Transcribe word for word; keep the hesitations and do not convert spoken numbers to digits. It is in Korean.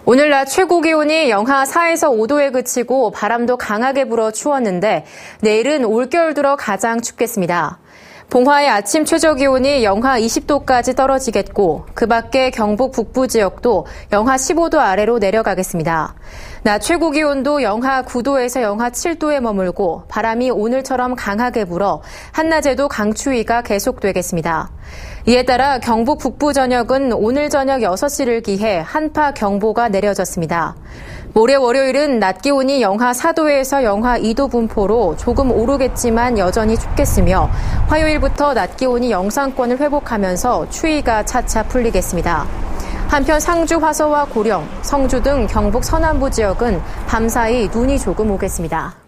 오늘 낮 최고 기온이 영하 사에서 오 도에 그치고 바람도 강하게 불어 추웠는데 내일은 올겨울 들어 가장 춥겠습니다. 봉화의 아침 최저 기온이 영하 이십 도까지 떨어지겠고 그 밖에 경북 북부 지역도 영하 십오 도 아래로 내려가겠습니다. 낮 최고 기온도 영하 구 도에서 영하 칠 도에 머물고 바람이 오늘처럼 강하게 불어 한낮에도 강추위가 계속되겠습니다. 이에 따라 경북 북부 전역은 오늘 저녁 여섯 시를 기해 한파 경보가 내려졌습니다. 모레 월요일은 낮 기온이 영하 사 도에서 영하 이 도 분포로 조금 오르겠지만 여전히 춥겠으며 화요일부터 낮 기온이 영상권을 회복하면서 추위가 차차 풀리겠습니다. 한편 상주, 화서와 고령, 성주 등 경북 서남부 지역은 밤사이 눈이 조금 오겠습니다.